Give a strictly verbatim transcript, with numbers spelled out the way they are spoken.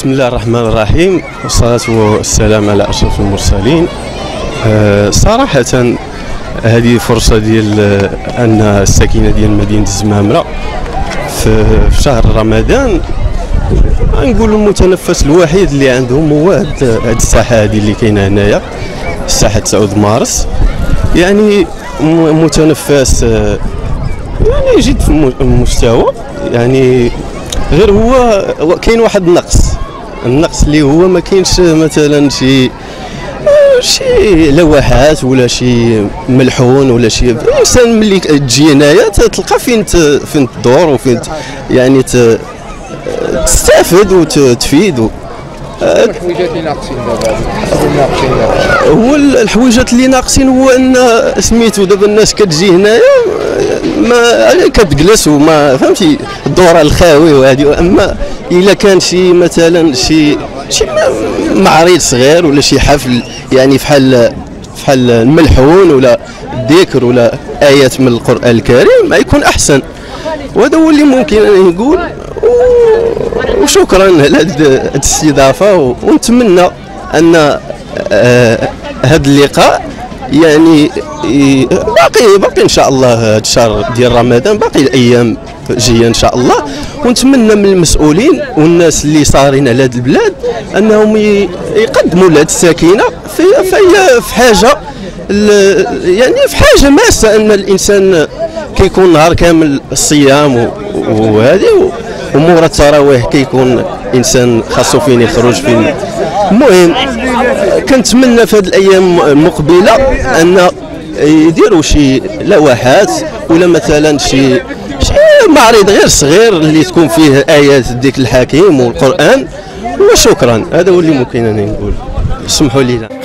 بسم الله الرحمن الرحيم، والصلاة والسلام على أشرف المرسلين. أه صراحة هذه فرصة ديال أن الساكنة ديال مدينة الزمامرة في شهر رمضان نقولوا المتنفس الوحيد اللي عندهم هو هاد الساحة هذه اللي كاينة هنايا، ساحة تسعود مارس. يعني متنفس يعني جد في المستوى، يعني غير هو كاين واحد النقص النقص اللي هو ما كاينش مثلا شي شي لوحات ولا شي ملحون ولا شي. الانسان ملي تجي هنايا تلقى فين فين تدور وفين يعني تستافد وتفيد. الحويجات اللي ناقصين دابا هو الحويجات اللي ناقصين هو ان سميتو دابا الناس كتجي هنايا ما كتجلس وما فهمتي الدوره الخاوي وهذه. اما الا كان شي مثلا شي شي معرض صغير ولا شي حفل يعني فحال فحال الملحون ولا الذكر ولا ايات من القران الكريم ما يكون احسن. وهذا هو اللي ممكن أن نقول. وشكرا على هذه الاستضافه، ونتمنى ان هذا اللقاء يعني باقي باقي ان شاء الله هذا الشهر ديال رمضان، باقي الايام جايه ان شاء الله. ونتمنى من المسؤولين والناس اللي صارين على هذه البلاد انهم يقدموا لهذه الساكنه في في في حاجه يعني في حاجه ماسه، ان الانسان كيكون نهار كامل الصيام وهذه ومورا التراويح كيكون انسان خاصو فين يخرج فين. المهم كنتمنى في هذه الايام المقبله ان يديروا شي لوحات ولا مثلا شي شي معرض غير صغير اللي تكون فيه ايات الذكر الحكيم والقران. وشكرا، هذا هو اللي ممكن ان نقول. سمحوا لي.